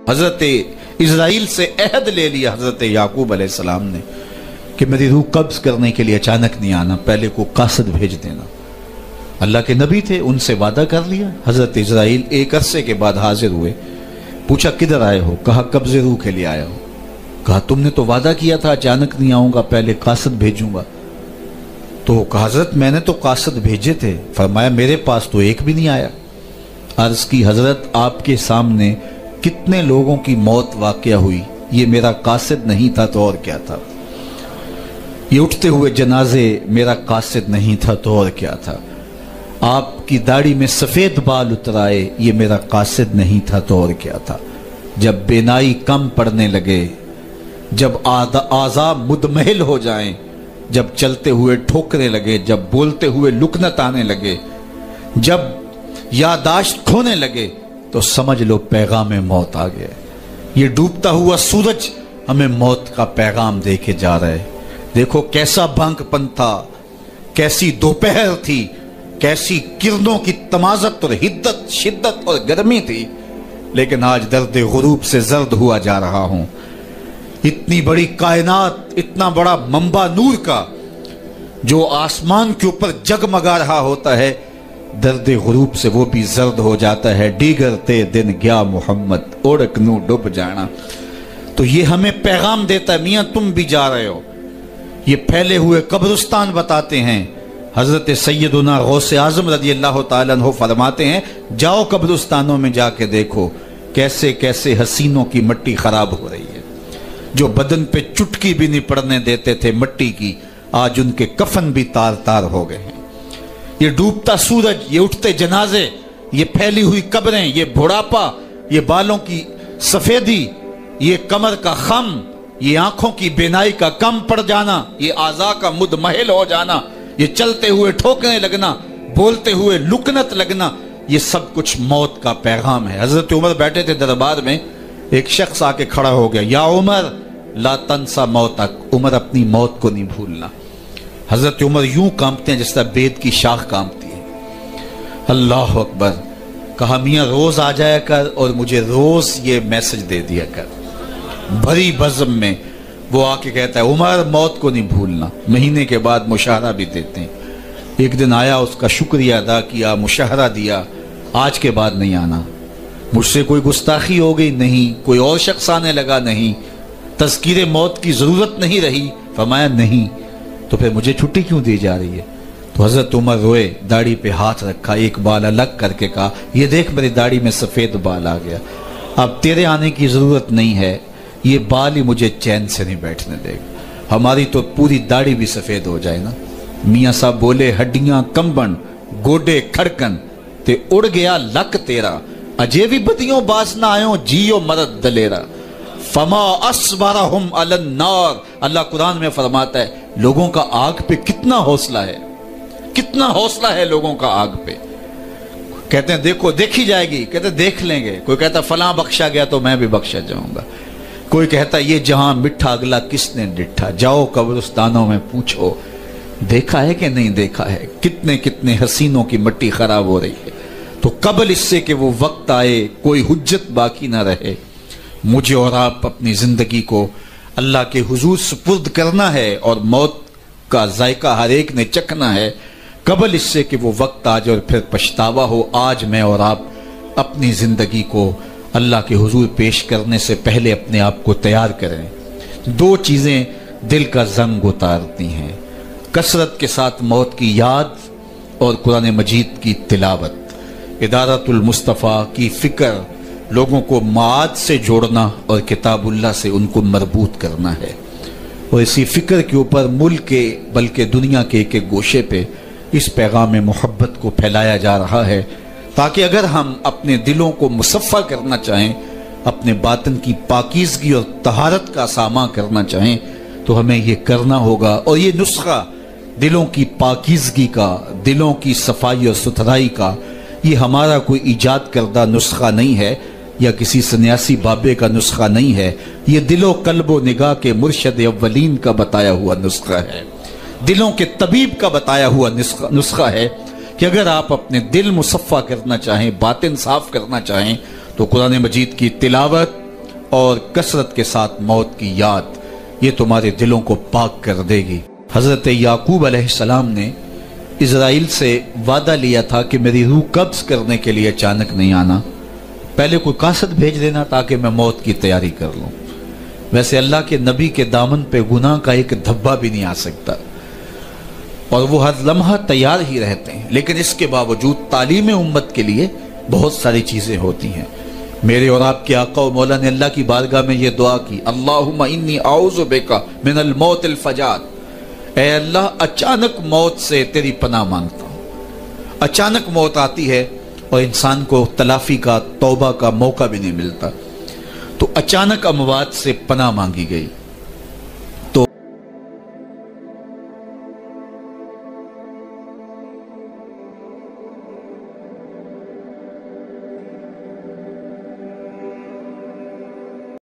حضرت اسرائیل سے عہد لے لیا حضرت یعقوب علیہ السلام نے کہ میری روح قبض کرنے کے لیے اچانک نہیں آنا، پہلے کو قاصد بھیج دینا۔ اللہ کے نبی تھے، ان سے وعدہ کر لیا۔ حضرت اسرائیل ایک عرصے کے بعد حاضر ہوئے، پوچھا کدھر آئے ہو؟ کہا قبض روح کے لیے آیا ہو۔ کہا تم نے تو وعدہ کیا تھا اچانک نہیں آؤں گا، پہلے قاصد بھیجوں گا۔ تو کہا حضرت میں نے تو قاصد بھیجے تھے۔ فرمایا میرے پاس تو ایک بھی نہیں آیا۔ عرض کی حضرت آپ کے سامنے کتنے لوگوں کی موت واقع ہوئی، یہ میرا قاصد نہیں تھا تو اور کیا تھا؟ یہ اٹھتے ہوئے جنازے میرا قاصد نہیں تھا تو اور کیا تھا؟ آپ کی داڑھی میں سفید بال اترائے، یہ میرا قاصد نہیں تھا تو اور کیا تھا؟ جب بینائی کم پڑنے لگے، جب اعضاء مدمحل ہو جائیں، جب چلتے ہوئے ٹھوکرے لگے، جب بولتے ہوئے لکنت آنے لگے، جب یادداشت کھونے لگے، تو سمجھ لو پیغام موت آ گیا۔ یہ ڈوبتا ہوا سورج ہمیں موت کا پیغام دے کے جا رہا ہے۔ دیکھو کیسا بھنگ پن تھا، کیسی دوپہر تھی، کیسی کرنوں کی تمازت اور حدت، شدت اور گرمی تھی، لیکن آج درد غروب سے زرد ہوا جا رہا ہوں۔ اتنی بڑی کائنات، اتنا بڑا منبع نور کا جو آسمان کے اوپر جگمگا رہا ہوتا ہے، درد غروب سے وہ بھی زرد ہو جاتا ہے۔ دیگرتے دن گیا محمد اوڑک نو ڈوب جانا۔ تو یہ ہمیں پیغام دیتا ہے میاں تم بھی جا رہے ہو۔ یہ پھیلے ہوئے قبرستان بتاتے ہیں۔ حضرت سیدنا غوث اعظم رضی اللہ تعالیٰ عنہ فرماتے ہیں جاؤ قبرستانوں میں جا کے دیکھو کیسے کیسے حسینوں کی مٹی خراب ہو رہی ہے۔ جو بدن پہ چٹکی بھی نہیں پڑنے دیتے تھے مٹی کی، آج ان کے کفن بھی تار تار ہو گئے ہیں۔ یہ ڈوبتا سورج، یہ اٹھتے جنازے، یہ پھیلی ہوئی قبریں، یہ بڑھاپا، یہ بالوں کی سفیدی، یہ کمر کا خم، یہ آنکھوں کی بینائی کا کم پڑ جانا، یہ اعضاء کا مدمحل ہو جانا، یہ چلتے ہوئے ٹھوکنے لگنا، بولتے ہوئے لکنت لگنا، یہ سب کچھ موت کا پیغام ہے۔ حضرت عمر بیٹھے تھے دربار میں، ایک شخص آ کے کھڑا ہو گیا، یا عمر لا تنسا موتک، عمر اپنی موت کو نہیں بھولنا۔ حضرت عمر یوں کانپتے ہیں جس طرح بید کی شاخ کانپتی ہے۔ اللہ اکبر۔ کہا میاں روز آ جایا کر اور مجھے روز یہ میسج دے دیا کر۔ بھری بزم میں وہ آ کے کہتا ہے عمر موت کو نہیں بھولنا۔ مہینے کے بعد مشاہرہ بھی دیتے ہیں۔ ایک دن آیا، اس کا شکریہ ادا کیا، مشاہرہ دیا، آج کے بعد نہیں آنا۔ مجھ سے کوئی گستاخی ہو گئی؟ نہیں۔ کوئی اور شخص آنے لگا؟ نہیں۔ تذکیر موت کی ضرورت نہیں رہی؟ فرمایا نہیں۔ تو پھر مجھے چھٹی کیوں دی جا رہی ہے؟ تو حضرت عمر روئے، داڑھی پہ ہاتھ رکھا، ایک بال الگ کر کے کہا یہ دیکھ میری داڑھی میں سفید بال آ گیا، اب تیرے آنے کی ضرورت نہیں ہے، یہ بال ہی مجھے چین سے نہیں بیٹھنے دے گا۔ ہماری تو پوری داڑھی بھی سفید ہو جائے نا۔ میاں صاحب بولے ہڈیاں کمبن گوڈے کھڑکن تے اڑ گیا لک تیرا، اجے بھی بدیوں باز نہ آئوں جیو مرد دلیرا، فما اصبرہم علی النار۔ اللہ قرآن میں فرماتا ہے لوگوں کا آگ پہ کتنا حوصلہ ہے، کتنا حوصلہ ہے لوگوں کا آگ پہ۔ کہتے ہیں دیکھو دیکھی جائے گی، کہتے ہیں دیکھ لیں گے۔ کوئی کہتا فلاں بخشا گیا تو میں بھی بخشا جاؤں گا، کوئی کہتا یہ جہاں مٹھا اگلا کس نے ڈٹھا، جاؤ قبرستانوں میں پوچھو دیکھا ہے کہ نہیں دیکھا ہے، کتنے کتنے حسینوں کی مٹی خراب ہو رہی ہے۔ تو قبل اس سے کہ وہ وقت آئے کوئی حجت باقی نہ رہے، مجھے اور آپ اپنی زندگی کو اللہ کے حضور سپرد کرنا ہے، اور موت کا ذائقہ ہر ایک نے چکھنا ہے قبل اس سے کہ وہ وقت آ جائے اور پھر پچھتاوا ہو۔ آج میں اور آپ اپنی زندگی کو اللہ کے حضور پیش کرنے سے پہلے اپنے آپ کو تیار کریں۔ دو چیزیں دل کا زنگ اتارتی ہیں، کثرت کے ساتھ موت کی یاد اور قرآن مجید کی تلاوت۔ ادارت المصطفیٰ کی فکر لوگوں کو معاد سے جوڑنا اور کتاب اللہ سے ان کو مربوط کرنا ہے، اور اسی فکر کے اوپر ملک کے بلکہ دنیا کے ایک ایک گوشے پہ اس پیغام محبت کو پھیلایا جا رہا ہے، تاکہ اگر ہم اپنے دلوں کو مصفہ کرنا چاہیں، اپنے باطن کی پاکیزگی اور طہارت کا سامان کرنا چاہیں، تو ہمیں یہ کرنا ہوگا۔ اور یہ نسخہ دلوں کی پاکیزگی کا، دلوں کی صفائی اور ستھرائی کا، یہ ہمارا کوئی ایجاد کردہ نسخہ نہیں ہے، یا کسی سنیاسی بابے کا نسخہ نہیں ہے، یہ دل و قلب و نگاہ کے مرشد اولین کا بتایا ہوا نسخہ ہے، دلوں کے طبیب کا بتایا ہوا نسخہ ہے کہ اگر آپ اپنے دل مصفہ کرنا چاہیں، باطن صاف کرنا چاہیں، تو قرآن مجید کی تلاوت اور کثرت کے ساتھ موت کی یاد یہ تمہارے دلوں کو پاک کر دے گی۔ حضرت یعقوب علیہ السلام نے اسرائیل سے وعدہ لیا تھا کہ میری روح قبض کرنے کے لیے اچانک نہیں آنا، پہلے کوئی قاصد بھیج دینا تاکہ میں موت کی تیاری کر لوں۔ ویسے اللہ کے نبی کے دامن پہ گناہ کا ایک دھبا بھی نہیں آ سکتا اور وہ ہر لمحہ تیار ہی رہتے ہیں، لیکن اس کے باوجود تعلیم امت کے لیے بہت ساری چیزیں ہوتی ہیں۔ میرے اور آپ کے آقا و مولا نے اللہ کی بارگاہ میں یہ دعا کی، اللہم انی اعوذ بک من الموت الفجاۃ، اے اللہ اچانک موت سے تیری پناہ مانگتا ہوں۔ اچانک موت آتی ہے اور انسان کو تلافی کا، توبہ کا موقع بھی نہیں ملتا، تو اچانک اموات سے پناہ مانگی گئی۔